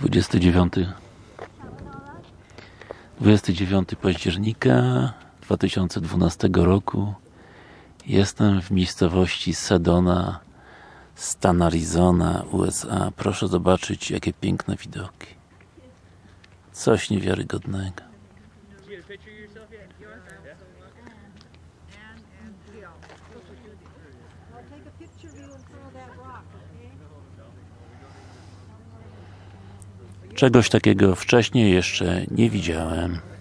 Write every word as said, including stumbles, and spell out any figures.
dwudziestego dziewiątego dwudziestego dziewiątego października dwa tysiące dwunastego roku. Jestem w miejscowości Sedona, stan Arizona, U S A. Proszę zobaczyć, jakie piękne widoki. Coś niewiarygodnego. Czegoś takiego wcześniej jeszcze nie widziałem.